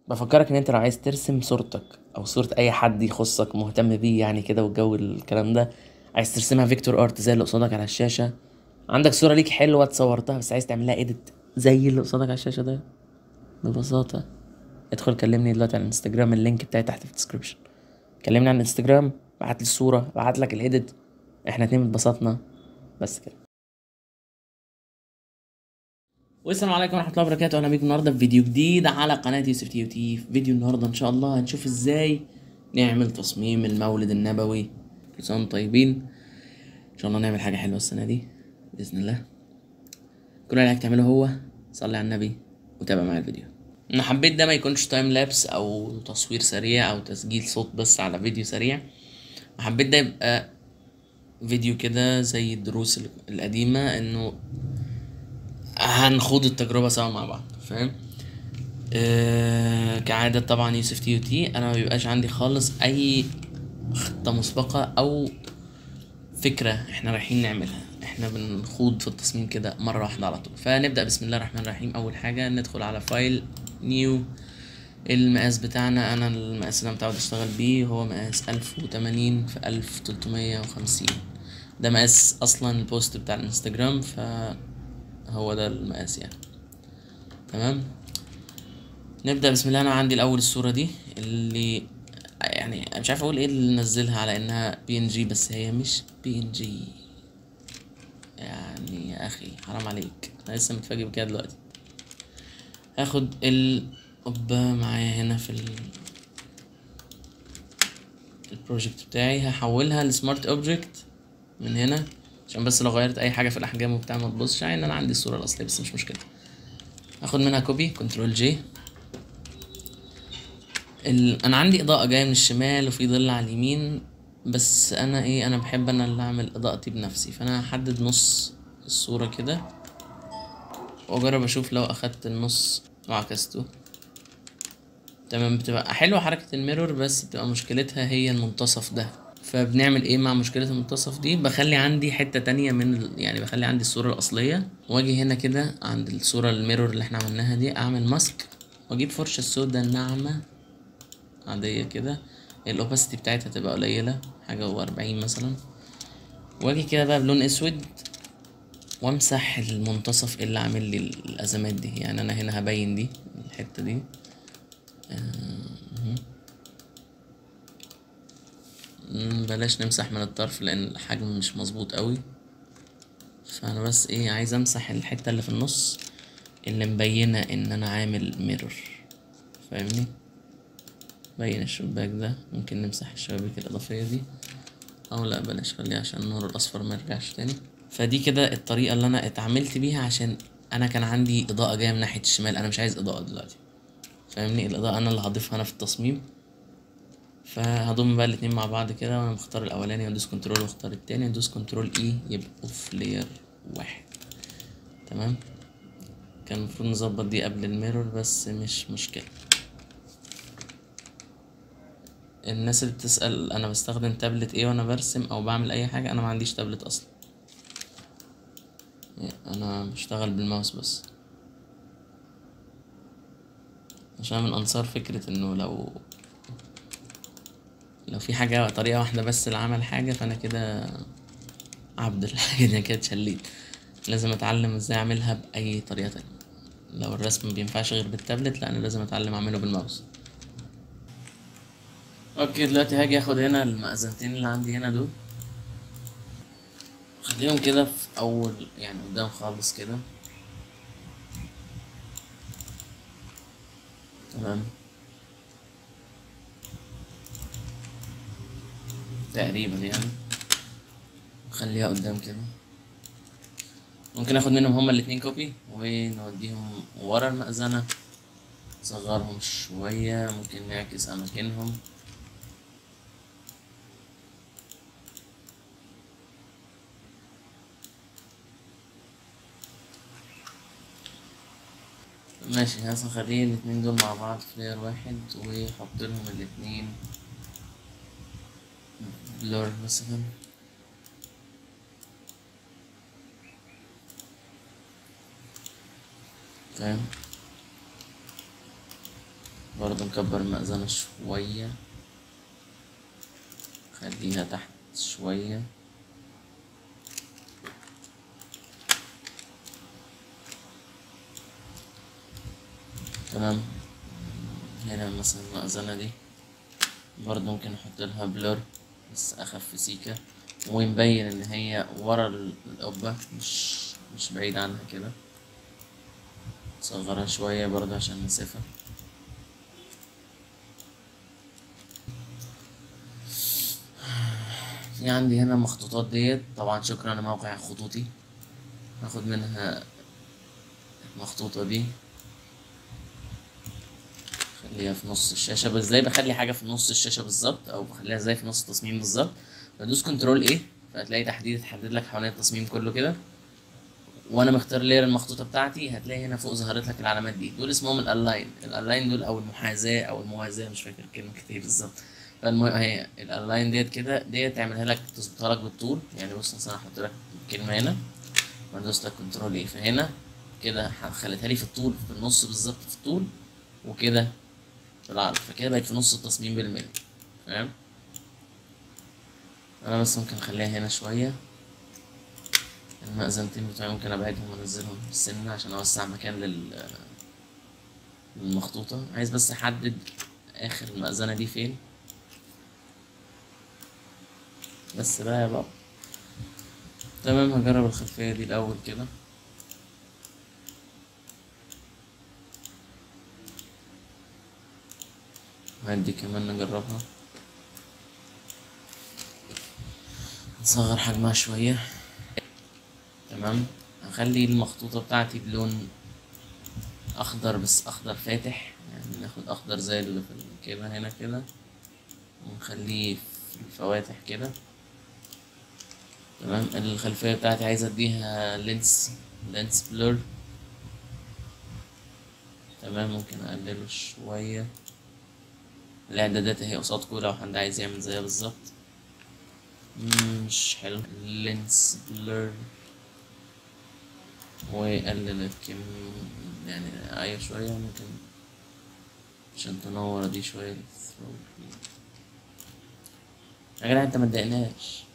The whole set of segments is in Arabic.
بفكرك ان انت لو عايز ترسم صورتك او صورة اي حد يخصك مهتم بيه يعني كده والجو الكلام ده، عايز ترسمها فيكتور ارت زي اللي قصادك على الشاشة. عندك صورة ليك حلوة اتصورتها بس عايز تعملها اديت زي اللي قصادك على الشاشة ده، ببساطة ادخل كلمني دلوقتي على الانستجرام، اللينك بتاعي تحت في الديسكربشن. كلمني على الانستجرام، بعت لي الصورة، بعت لك الاديت، احنا اتنين اتبسطنا بس كده. والسلام عليكم ورحمة الله وبركاته، اهلا بيكم النهارده في فيديو جديد على قناة يوسف تي في فيديو النهارده ان شاء الله هنشوف ازاي نعمل تصميم المولد النبوي. كل سنة وانتم طيبين، ان شاء الله نعمل حاجة حلوة السنة دي بإذن الله. كل اللي عليك تعمله هو صلي على النبي وتابع معايا الفيديو. انا حبيت ده ما يكونش تايم لابس او تصوير سريع او تسجيل صوت بس على فيديو سريع، حبيت ده يبقى فيديو كده زي الدروس القديمة، انه هنخوض التجربة سوا مع بعض، فاهم؟ كعادة طبعا يوسف تي وتي انا ما بيبقاش عندي خالص اي خطة مسبقة او فكرة احنا رايحين نعملها، احنا بنخوض في التصميم كده مرة واحدة على طول. فنبدأ بسم الله الرحمن الرحيم. اول حاجة ندخل على فايل نيو. المقاس بتاعنا، انا المقاس اللي انا متعود اشتغل بيه هو مقاس 1080 في 1350. ده مقاس اصلا البوست بتاع الانستجرام، فهو ده المقاس يعني. تمام، نبدأ بسم الله. انا عندي الاول الصورة دي اللي يعني مش عارف اقول ايه اللي نزلها على انها بي ان جي، بس هي مش بي ان جي يعني. يا اخي حرام عليك، انا لسه متفاجئ بكده دلوقتي. هاخد القبة معايا هنا في البروجكت بتاعي، هحولها لسمارت اوبجكت من هنا، عشان بس لو غيرت اي حاجة في الاحجام وبتاع ما تبصش، يعني انا عندي الصورة الاصلية بس مش مشكلة. هاخد منها كوبي كنترول جي. انا عندي اضاءة جاية من الشمال وفي ظل على اليمين، بس انا بحب انا اللي اعمل اضاءتي بنفسي، فانا هحدد نص الصورة كده واجرب اشوف لو اخدت النص وعكسته. تمام، بتبقى حلوة حركة الميرور، بس بتبقى مشكلتها هي المنتصف ده. فبنعمل ايه مع مشكلة المنتصف دي؟ بخلي عندي حتة تانية من يعني بخلي عندي الصورة الأصلية، واجي هنا كده عند الصورة الميرور اللي احنا عملناها دي اعمل ماسك، واجيب فرشة سودا ناعمة عادية كده، الاوباسيتي بتاعتها تبقى قليلة، حاجة واربعين مثلا، واجي كده بقى بلون اسود وامسح المنتصف اللي عامل لي الازمات دي. يعني انا هنا هبين دي الحتة دي. بلاش نمسح من الطرف لان الحجم مش مظبوط قوي، فانا بس عايز امسح الحتة اللي في النص اللي مبينة ان انا عامل ميرور، فاهمني؟ بين الشباك ده، ممكن نمسح الشبابيك الاضافية دي، او لا بلاش خليها عشان النور الاصفر ما يرجعش تاني. فدي كده الطريقة اللي انا اتعاملت بيها، عشان انا كان عندي اضاءة جاية من ناحية الشمال، انا مش عايز اضاءة دلوقتي، فاهمني؟ الاضاءة انا اللي هضيفها انا في التصميم. فهضم بقى الاتنين مع بعض كده، وانا مختار الاولاني وادوس كنترول واختار التاني وادوس كنترول اي، يبقوا في لاير واحد. تمام، كان المفروض نظبط دي قبل الميرور بس مش مشكلة. الناس اللي بتسأل انا بستخدم تابلت ايه وانا برسم او بعمل اي حاجة، انا ما عنديش تابلت اصلا، انا بشتغل بالماوس بس، عشان من انصار فكرة انه لو في حاجة طريقة واحدة بس لعمل حاجة فانا كده عبد الحاجة دي، كده اتشليت. لازم اتعلم ازاي اعملها باي طريقة تانية. لو الرسم مبينفعش غير بالتابلت، لا انا لازم اتعلم اعمله بالماوس. اوكي، دلوقتي هاجي اخد هنا المأذنتين اللي عندي هنا دول، خليهم كده في اول يعني قدام خالص كده. تمام، تقريبا يعني خليها قدام كده. ممكن اخد منهم هما الاتنين كوبي ونوديهم ورا المأذنة، نصغرهم شوية، ممكن نعكس اماكنهم. ماشي، هخلي الاتنين دول مع بعض في لاير واحد واحط لهم الاتنين بلور مثلا. فاهم؟ برضه نكبر المأذنة شوية، خليها تحت شوية. تمام. هنا مثلا المأذنة دي برضه ممكن نحط لها بلور بس أخف سيكة، ونبين إن هي ورا القبة، مش بعيد عنها كده. نصغرها شوية برضه عشان المسافة. في عندي هنا المخطوطات ديت، طبعا شكرا لموقع خطوطي. هاخد منها المخطوطة دي، خليها في نص الشاشة. بس ازاي بخلي حاجة في نص الشاشة بالظبط، او بخليها ازاي في نص التصميم بالظبط؟ بدوس كنترول ايه، فهتلاقي تحديد تحدد لك حوالين التصميم كله كده. وانا مختار لير المخطوطة بتاعتي، هتلاقي هنا فوق ظهرت لك العلامات دول اسمهم الالاين. الالاين دول او المحاذاة او الموازاة، مش فاكر كلمة كتير بالظبط. فالمهم هي الالاين ديت كده، ديت تعملها لك تظبطها لك بالطول. يعني بص مثلا هحط لك كلمة هنا وادوس لك كنترول ايه، فهنا كده خليتها لي في الطول في النص بالظبط في الطول، وكده في العرض، فكده بقت في نص التصميم بالملي. فاهم؟ انا بس ممكن اخليها هنا شوية. المأذنتين بتوعي ممكن ابعدهم وانزلهم السنة عشان اوسع مكان للمخطوطة. عايز بس احدد اخر المأذنة دي فين. بس بقى يا بابا. تمام، هجرب الخلفية دي الاول كده. وهدي كمان نجربها، نصغر حجمها شوية. تمام. هخلي المخطوطة بتاعتي بلون اخضر، بس اخضر فاتح. يعني ناخد اخضر زي اللي في كده هنا كده، ونخليه في الفواتح كده. تمام. الخلفية بتاعتي عايز اديها لينس بلور. تمام، ممكن اقلله شوية. الاعدادات اهي قصادكوا لو حد عايز يعمل زيها بالظبط. مش حلو لينس بلور. وقلل الكم، يعني ايوه شوية ممكن عشان تنور دي شوية. يا جدع انت متضايقناش.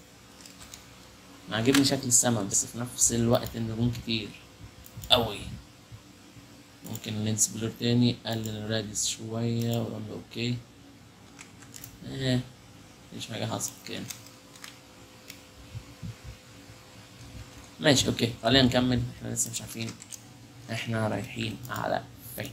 عاجبني شكل السما، بس في نفس الوقت النجوم كتير أوي. ممكن لينس بلور تاني، قلل الراديوس شوية وأقول له أوكي. مفيش حاجة حصلت كده. ماشي أوكي، خلينا نكمل. احنا لسه مش عارفين احنا رايحين على فين.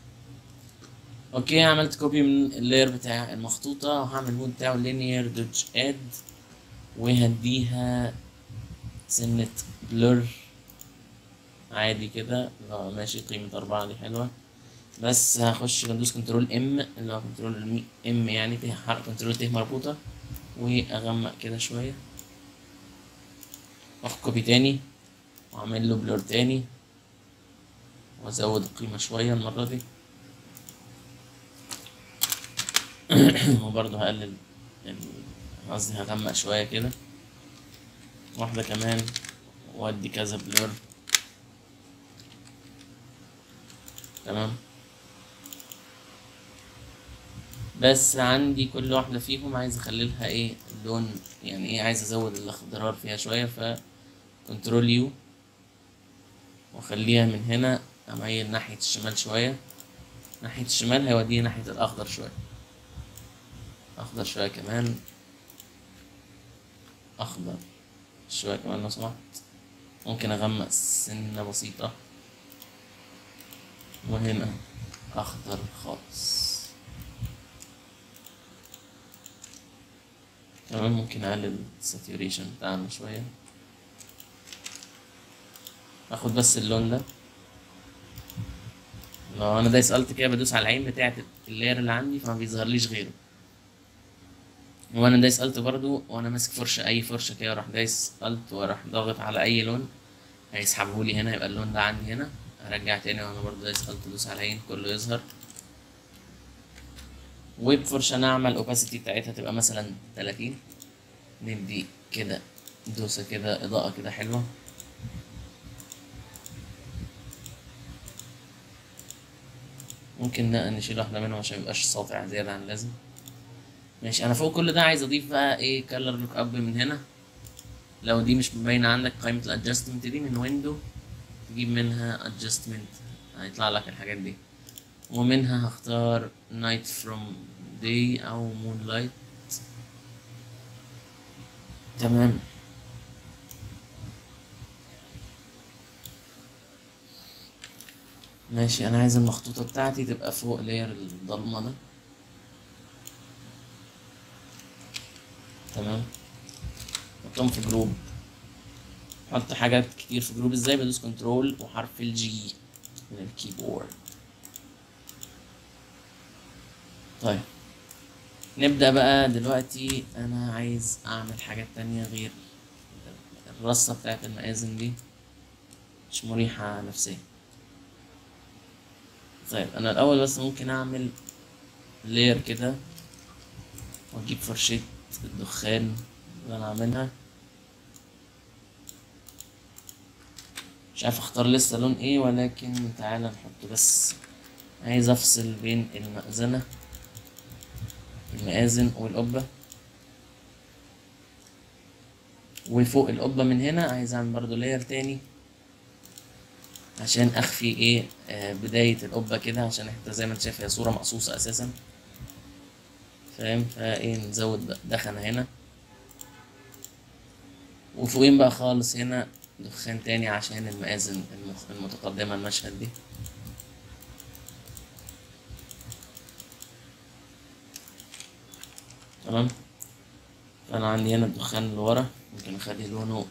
اوكي، عملت كوبي من اللاير بتاع المخطوطة، وهعمل المود بتاعه linear دوج اد، وهديها سنة بلور عادي كده. ماشي، قيمة 4 دي حلوة. بس هخش بدوس كنترول ام، اللي هو كنترول ام يعني فيها حرف كنترول ت مربوطة، واغمق كده شوية. واخد كوبي تاني واعمل له بلور تاني، وازود القيمة شوية المرة دي. وبرضه هقلل قصدي هغمق شوية كده، واحدة كمان، وادي كذا بلور. تمام. بس عندي كل واحدة فيهم عايز اخلي لها ايه اللون، يعني ايه، عايز ازود الاخضرار فيها شوية. ف كنترول يو، واخليها من هنا اميل ناحية الشمال شوية. ناحية الشمال هيوديه ناحية الاخضر شوية. اخضر شوية كمان، اخضر شوية كمان لو سمحت. ممكن اغمق سنة بسيطة، وهنا اخضر خالص. تمام. ممكن اقلل الساتوريشن بتاعنا شوية، اخد بس اللون ده. لو انا دايس الت كده بدوس على العين بتاعت اللاير اللي عندي، فما بيظهرليش غيره. وانا دايس الت برضو وانا ماسك فرشة، اي فرشة كده، اروح دايس الت واروح ضاغط على اي لون، هيسحبهولي هنا، يبقى اللون ده عندي هنا. ارجع تاني وانا برضو دايس الت، ادوس على العين كله يظهر. وبفرشة نعمل الاوباسيتي بتاعتها تبقى مثلا 30. ندي كده دوسة كده اضاءة كده حلوة. ممكن نشيل واحدة منهم عشان ميبقاش ساطع زيادة عن اللازم. ماشي، انا فوق كل ده عايز اضيف بقى ايه color لوك اب من هنا. لو دي مش باينة عندك قائمة الادجستمنت دي، من ويندو تجيب منها adjustment هيطلع لك الحاجات دي، ومنها هختار night from day او moonlight. تمام. ماشي، انا عايز المخطوطة بتاعتي تبقى فوق لاير الضلمة ده. تمام. حطهم في جروب. حط حاجات كتير في جروب ازاي؟ بدوس كنترول وحرف الجي من الكيبورد. طيب نبدأ بقى دلوقتي. انا عايز اعمل حاجات تانية غير الرصة بتاعت المآذن دي، مش مريحة نفسيا. طيب انا الاول بس ممكن اعمل لاير كده، واجيب فرشة الدخان اللي انا عاملها. مش عارف اختار لسه لون ايه، ولكن تعالى نحط بس. عايز افصل بين المآذن والقبة، وفوق القبة من هنا عايز اعمل برضو لاير تاني عشان اخفي ايه بداية القبة كده، عشان انت زي ما انت شايف هي صورة مقصوصة اساسا، فاهم؟ فايه نزود دخنة هنا، وفوقين بقى خالص هنا دخان تاني عشان المآذن المتقدمة المشهد دي. تمام. فانا عندي هنا الدخان اللي ورا، ممكن اخلي لونه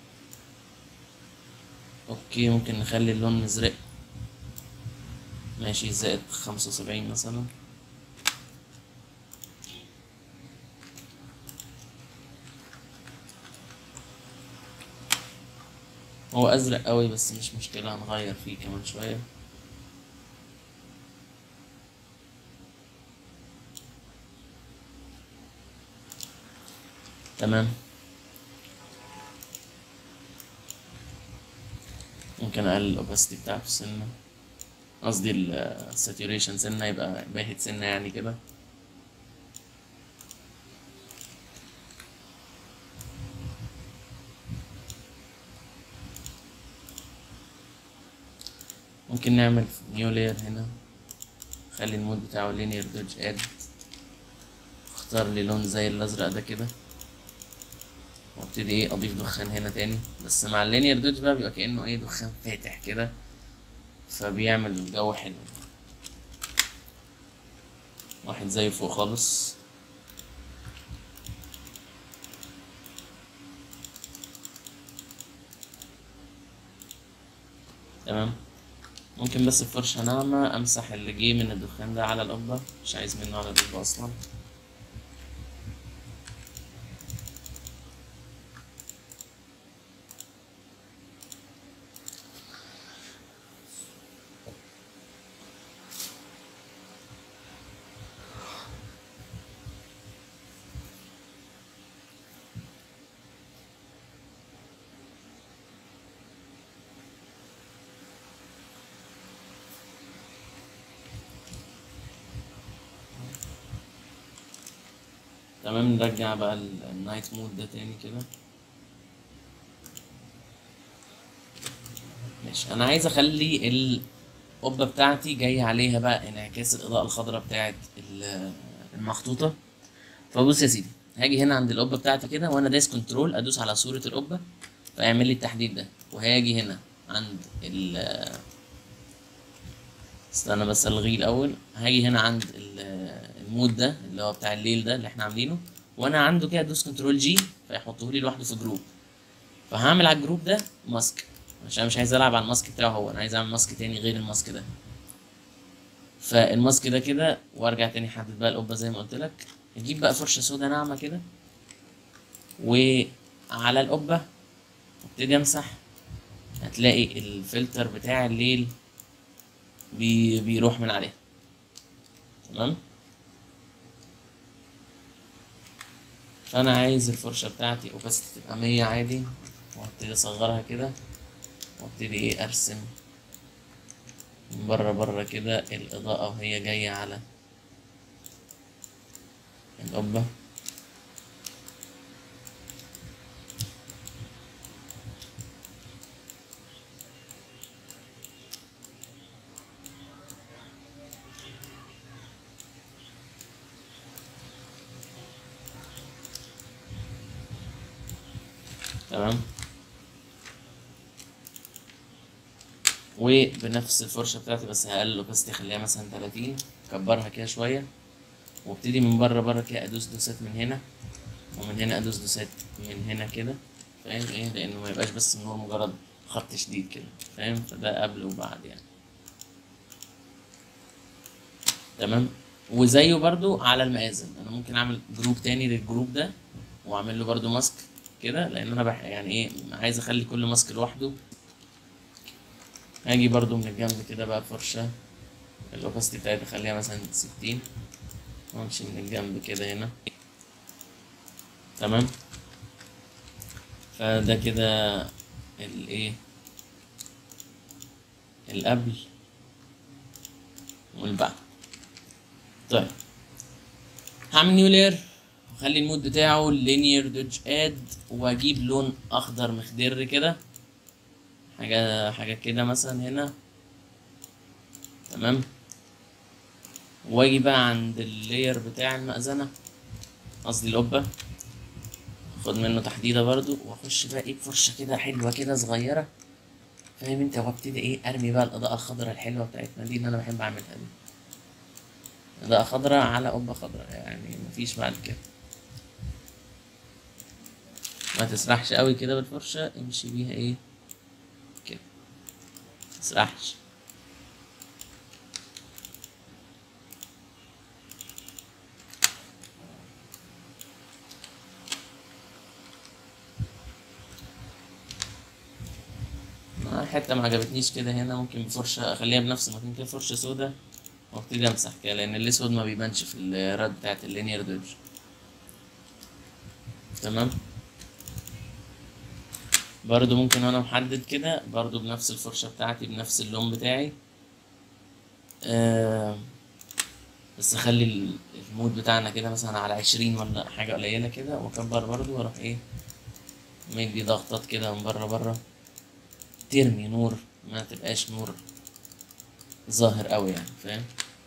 اوكي، ممكن نخلي اللون مزرق. ماشي، زائد 75 مثلا. هو ازرق قوي بس مش مشكلة، هنغير فيه كمان شوية. تمام. ممكن اقلل الاوباسيتي بتاعته سنة، قصدي الساتوريشن سنة، يبقى باهت سنة يعني كده. ممكن نعمل نيو لاير هنا، خلي المود بتاعه linear dodge add، اختار لي لون زي الازرق ده كده، وابتدي ايه اضيف دخان هنا تاني. بس مع اللينير دوج بقى بيبقى كأنه ايه دخان فاتح كده، فبيعمل جو حلو. واحد زي فوق خالص. تمام. ممكن بس بفرشة ناعمة امسح اللي جه من الدخان ده على القبة، مش عايز منه على القبة اصلا. تمام. نرجع بقى النايت مود ده تاني كده. ماشي، انا عايز اخلي القبة بتاعتي جاي عليها بقى انعكاس الاضاءة الخضراء بتاعت المخطوطة. فبص يا سيدي، هاجي هنا عند القبة بتاعتي كده، وانا دايس كنترول ادوس على صورة القبة فيعمل لي التحديد ده. وهاجي هنا عند استنى بس الغيه الاول. هاجي هنا عند المود ده اللي هو بتاع الليل ده اللي احنا عاملينه، وانا عنده كده ادوس كنترول جي فيحطه لي لوحده في جروب. فهعمل على الجروب ده ماسك، عشان مش عايز العب على الماسك بتاعه هو، انا عايز اعمل ماسك تاني غير الماسك ده. فالماسك ده كده، وارجع تاني احدد بقى القبه زي ما قلت لك. اجيب بقى فرشه سودا ناعمه كده، وعلى القبه ابتدي امسح. هتلاقي الفلتر بتاع الليل بيروح من عليها. تمام. فانا عايز الفرشه بتاعتي اوباسيتي تبقى 100 عادي، وابتدي اصغرها كده، وابتدي ايه ارسم من بره كده الإضاءة وهي جاية على القبة. تمام. وبنفس الفرشة بتاعتي بس هقلل الاوباسيتي، اخليها مثلا 30، اكبرها كده شوية، وابتدي من بره كده ادوس دوسات من هنا، ومن هنا ادوس دوسات من هنا كده، فاهم ايه؟ لانه ما يبقاش بس ان هو مجرد خط شديد كده، فاهم؟ فده قبل وبعد يعني. تمام. وزيه برضو على المآذن، انا ممكن اعمل جروب تاني للجروب ده واعمل له برضو ماسك كده، لان انا يعني ايه، عايز اخلي كل ماسك لوحده. هاجي برضو من الجنب كده بقى فرشة، الاوباستي بتاعتي اخليها مثلا 60، وامشي من الجنب كده هنا. تمام. فده كده الايه، القبل والبعد. طيب هعمل نيو لير، واخلي المود بتاعه لينير دوج اد، واجيب لون اخضر مخضر كده، حاجه كده مثلا هنا. تمام. واجي بقى عند اللاير بتاع المأذنة، قصدي القبة، خد منه تحديدة برضو، واخش بقى ايه بفرشة كده حلوة كده صغيرة، فاهم انت؟ وابتدي ايه ارمي بقى الاضاءة الخضراء الحلوة بتاعتنا دي اللي انا بحب اعملها دي، اضاءة خضراء على قبة خضراء، يعني مفيش بعد كده. ما تسرحش قوي كده بالفرشة، امشي بيها ايه كده، ما تسرحش. حتة ما عجبتنيش كده هنا، ممكن بفرشة اخليها بنفس المكان كده، فرشة سودا، وابتدي امسح كده، لان الاسود ما بيبانش في الرد بتاعت اللينير دوج. تمام. برضو ممكن وانا محدد كده برضو بنفس الفرشة بتاعتي بنفس اللون بتاعي، آه بس اخلي المود بتاعنا كده مثلا على 20 ولا حاجة قليلة كده، واكبر برضو واروح ايه مدي ضغطات كده من بره، ترمي نور، ما تبقاش نور ظاهر قوي يعني، فاهم؟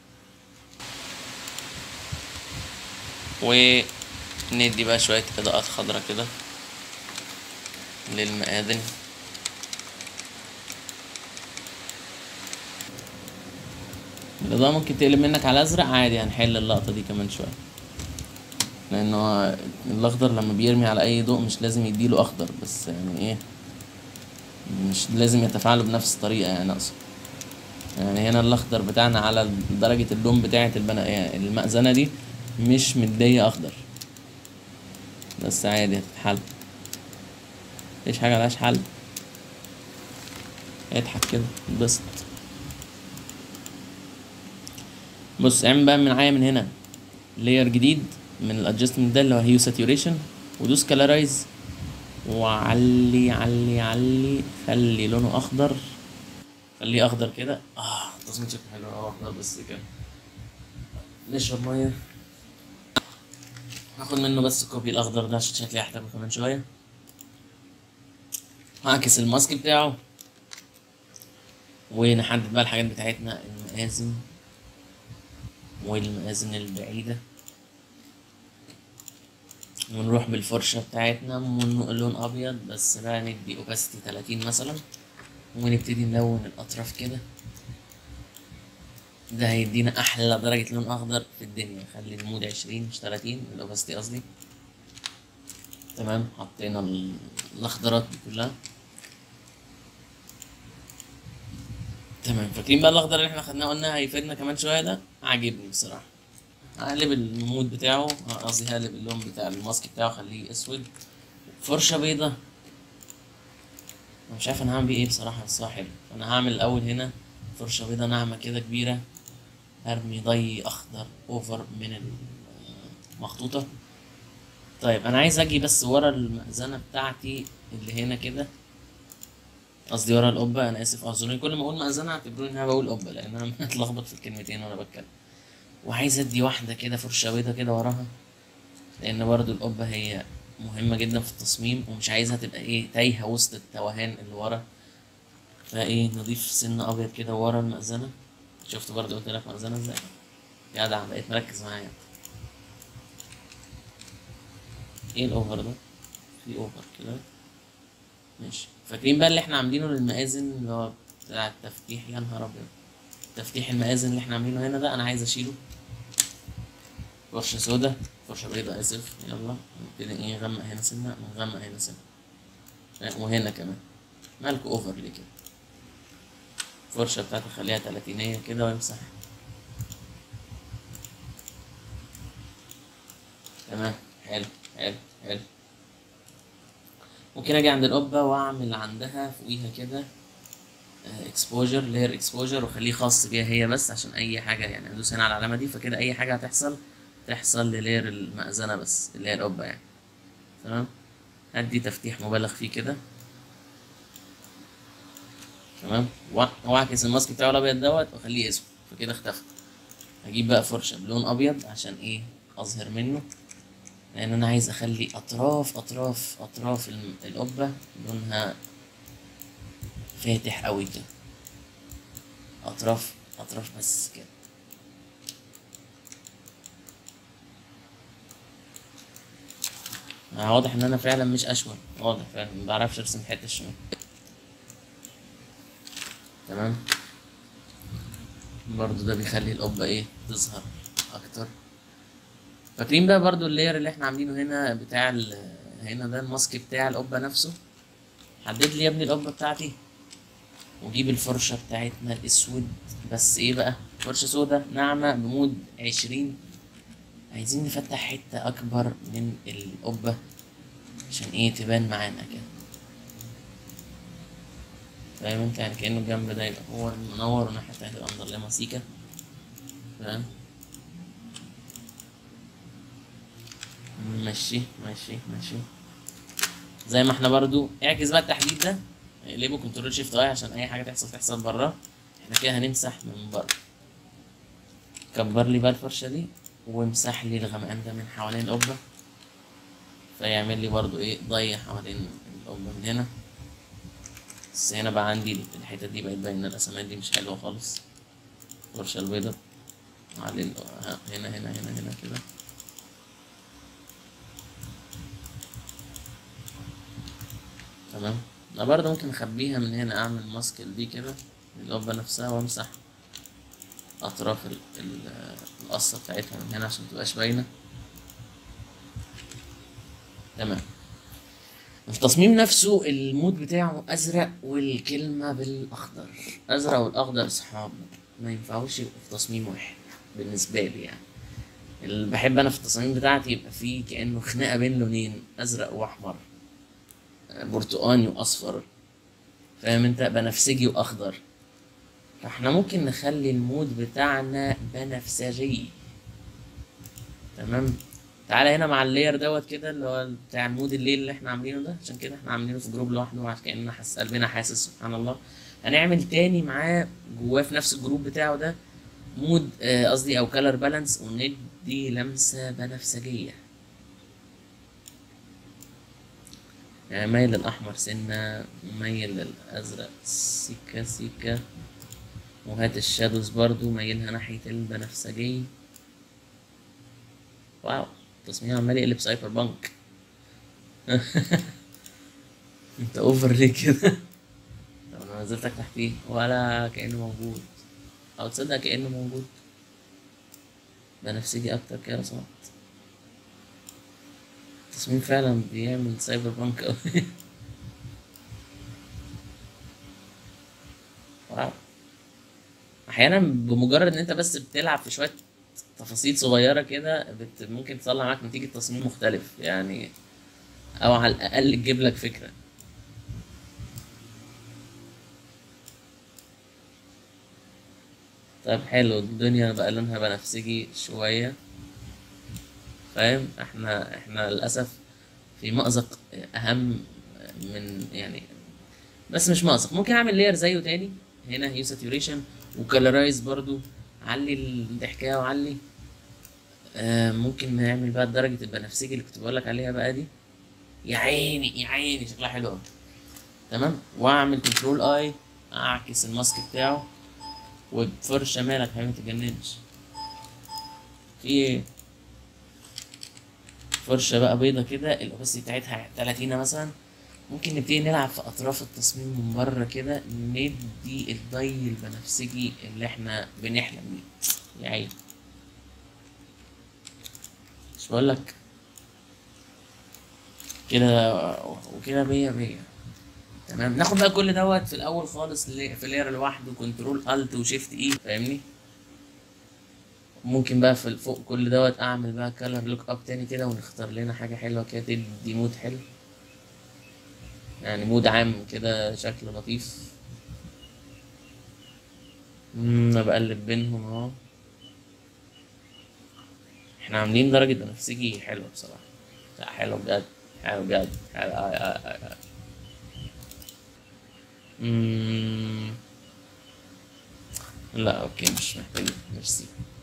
وندي بقى شوية اضاءات خضرا كده للمآذن. الإضاءة ممكن تقلب منك على أزرق عادي، هنحل اللقطة دي كمان شوية، لأنه الأخضر لما بيرمي على أي ضوء مش لازم يديله أخضر، بس يعني إيه، مش لازم يتفاعلوا بنفس الطريقة يعني أقصد. يعني هنا الأخضر بتاعنا على درجة اللون بتاعة يعني المأذنة دي مش مدية أخضر، بس عادي هتتحل، مفيش حاجة ملهاش حل. اضحك كده اتبسط. بص اعمل بقى معايا من هنا لاير جديد من الادجستمنت ده اللي هو هيو ساتوريشن، ودوس كلارايز، وعلي علي علي، خلي لونه اخضر، خليه اخضر كده. التصميم شكله حلو اهو اخضر بس كده. نشرب ميه، هاخد منه بس كوبي الاخضر ده عشان شكلي احتاجه كمان شويه. هعكس الماسك بتاعه، ونحدد بقى الحاجات بتاعتنا، المآذن والمآذن البعيدة، ونروح بالفرشة بتاعتنا لون أبيض بس بقى، ندي اوباسيتي 30 مثلا، ونبتدي نلون الأطراف كده. ده هيدينا أحلى درجة لون أخضر في الدنيا. خلي المود 20 مش 30، الاوباسيتي قصدي. تمام. حطينا الأخضرات دي كلها. تمام. فاكرين بقى الأخضر اللي احنا خدناه قلنا هيفيدنا كمان شوية؟ ده عاجبني بصراحة. هقلب المود بتاعه، قصدي هقلب اللون بتاع الماسك بتاعه، خليه اسود، فرشة بيضة. انا مش عارف انا هعمل بيه ايه بصراحة، بس هو حلو. انا هعمل الاول هنا فرشة بيضة ناعمة كده كبيرة، ارمي ضي اخضر اوفر من المخطوطة. طيب انا عايز اجي بس ورا المأذنة بتاعتي اللي هنا كده، قصدي ورا القبة، انا اسف اعذروني، كل ما اقول مأذنة اعتبروني ان انا بقول قبة، لان انا متلخبط في الكلمتين وانا بتكلم. وعايز ادي واحدة كده فرشة بيضة كده وراها، لان برضو القبة هي مهمة جدا في التصميم، ومش عايزها تبقى ايه تايهة وسط التوهان اللي ورا. فايه نضيف سن ابيض كده ورا المأذنة. شفت برضو قلت لك مأذنة ازاي؟ جدع بقيت مركز معايا. ايه الاوفر ده؟ في اوفر كده. ماشي، فاكرين بقى اللي احنا عاملينه للمآذن اللي هو بتاع التفتيح؟ يا نهار ابيض، تفتيح المآذن اللي احنا عاملينه هنا ده انا عايز اشيله. فرشة سودا، فرشة بيضاء اسف. يلا نبتدي ايه، نغمق هنا سنة ونغمق هنا سنة، وهنا كمان. مالكوا اوفر ليه كده؟ الفرشة بتاعتي خليها تلاتينية كده وامسح. تمام، حلو حلو حلو. ممكن اجي عند القبة واعمل عندها فوقيها كده اكسبوجر، لير اكسبوجر، واخليه خاص بيها هي بس، عشان اي حاجة يعني ادوس هنا على العلامة دي، فكده اي حاجة هتحصل تحصل للير المأذنة بس اللي هي القبة يعني. تمام. ادي تفتيح مبالغ فيه كده. تمام. واعكس الماسك بتاعه الابيض دوت واخليه اسود، فكده اختفى. هجيب بقى فرشة بلون ابيض عشان ايه، اظهر منه، لان انا عايز اخلي اطراف القبة لونها فاتح قوي كده. اطراف بس كده. واضح ان انا فعلا مش اشول، واضح فعلا مبعرفش ارسم حته الشمال. تمام. برضو ده بيخلي القبة ايه تظهر اكتر. فاكرين بقى برضو اللاير اللي احنا عاملينه هنا بتاع هنا ده الماسك بتاع القبة نفسه. حدد لي يا ابني القبة بتاعتي، وجيب الفرشة بتاعتنا الاسود، بس ايه بقى، فرشة سودا ناعمة بمود 20. عايزين نفتح حتة اكبر من القبة عشان ايه تبان معانا كده. فاهم انت؟ يعني كأنه الجنب ده يبقى هو المنور والناحية التانية تبقى مظلمة سيكة. فاهم؟ ماشي ماشي ماشي. زي ما احنا برضو اعكس بقى التحديد ده، اقلبه كنترول شيفت اي عشان اي حاجة تحصل بره. احنا كده هنمسح من بره. كبر لي بقى الفرشة دي وامسح لي الغمقان ده من حوالين القبة، فيعمل لي برضو ايه ضي حوالين القبة من هنا. بس هنا بقى عندي الحتة دي بقت باينة، الرسمات دي مش حلوة خالص. الفرشة البيضة على هنا كده. تمام. انا برضه ممكن اخبيها من هنا، اعمل ماسك دي كده القبة نفسها، وامسح اطراف القصة بتاعتها من هنا عشان متبقاش باينة. تمام. التصميم نفسه المود بتاعه ازرق والكلمة بالاخضر. ازرق والاخضر اصحاب، ما ينفعوش يبقوا في تصميم واحد بالنسبة لي يعني. اللي بحب انا في التصاميم بتاعتي يبقى فيه كأنه خناقة بين لونين، ازرق واحمر، برتقاني واصفر، فاهم انت، بنفسجي واخضر. فاحنا ممكن نخلي المود بتاعنا بنفسجي. تمام. تعالى هنا مع اللاير دوت كده اللي هو بتاع المود الليل اللي احنا عاملينه ده، عشان كده احنا عاملينه في جروب لوحده عشان كأننا قلبنا حاسس سبحان الله. هنعمل تاني معاه جواه في نفس الجروب بتاعه ده مود قصدي او كلر بالانس، وندي لمسة بنفسجية. يعني مايل للأحمر سنة، مايل للأزرق سيكا سيكا، وهات الشادوز برضو مايلها ناحية البنفسجي. واو، التصميم عمال يقلب سايبر بانك. انت اوفر ليه كده؟ طب انا نزلتك تحتيه ولا كأنه موجود، او تصدق كأنه موجود. بنفسجي اكتر كده لو سمحت. التصميم فعلا بيعمل سايبر بانك اوي. واو. احيانا بمجرد ان انت بس بتلعب في شوية تفاصيل صغيرة كده ممكن تطلع معاك نتيجة تصميم مختلف يعني، او على الاقل تجيب لك فكرة. طيب حلو، الدنيا بقى لونها بنفسجي شوية. فاهم؟ احنا للأسف في مأزق أهم من يعني بس مش ناقصك. ممكن اعمل لاير زيه تاني هنا، هيو ساتوريشن وكالرايز برضو، علي الضحكايه وعلي. ممكن نعمل بقى درجه البنفسجي اللي كنت بقول لك عليها بقى دي. يا عيني يا عيني شكلها حلو قوي. تمام. واعمل كنترول اي، اعكس الماسك بتاعه، وبفرشه مالك يا حبيبي متتجننش. في ايه؟ فرشه بقى بيضه كده الاوباسيتي بتاعتها 30 مثلا. ممكن نبتدي نلعب في اطراف التصميم من بره كده، ندي الضي البنفسجي اللي احنا بنحلم بيه. يا عيني مش بقول لك كده. وكده مية مية. تمام. ناخد بقى كل دوت في الاول خالص في لير لوحده، كنترول الت وشيفت اي، فاهمني. ممكن بقى في فوق كل دوت اعمل بقى كلر لوك اب تاني كده، ونختار لنا حاجه حلوه كده تدي مود حلو، يعني مود عام كده شكل لطيف. انا بقلب بينهم اهو. احنا عاملين درجه بنفسجي حلوه بصراحه. لا حلو بجد، حلو بجد، حلو. مم. لا اوكي مش محتاجين، ميرسي.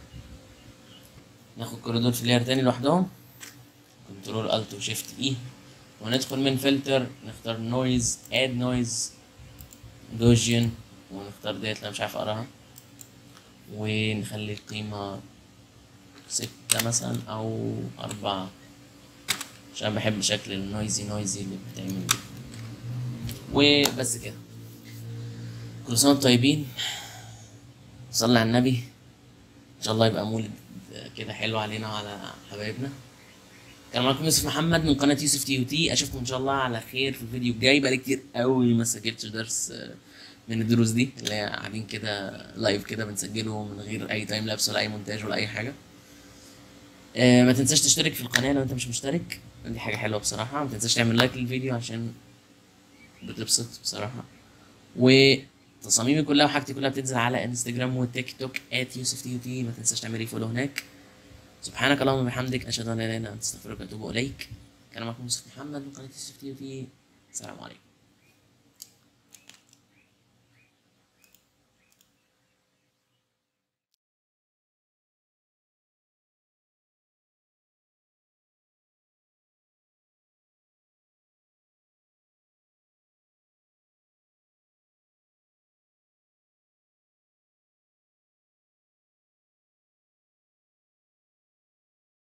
ناخد كل دول في لير تاني لوحدهم، كنترول الت وشيفت اي، وندخل من فلتر نختار نويز، اد نويز، جوجيان، ونختار ديت اللي أنا مش عارف اقراها، ونخلي القيمة 6 مثلا أو 4، عشان بحب شكل النويزي اللي بتعمل دي. وبس كده. كل سنة وانتم طيبين، صلي على النبي. إن شاء الله يبقى مولد كده حلو علينا وعلى حبايبنا. كان معاكم يوسف محمد من قناة يوسف تي تي. أشوفكم إن شاء الله على خير في الفيديو الجاي. بقالي كتير قوي ما سجلتش درس من الدروس دي اللي هي قاعدين كده لايف كده بنسجله من غير أي تايم لابس ولا أي مونتاج ولا أي حاجة. ما تنساش تشترك في القناة لو انت مش مشترك، دي حاجة حلوة بصراحة. ما تنساش تعمل لايك للفيديو عشان بتبسط بصراحة. وتصاميمي كلها وحاجتي كلها بتنزل على انستجرام وتيك توك @يوسف تي. ما تنساش تعمل لي فولو هناك. سبحانك اللهم وبحمدك، اشهد ان لا اله الا انت، استغفرك واتوب اليك. كان معكم يوسف محمد من قناة يوسف تي. السلام عليكم.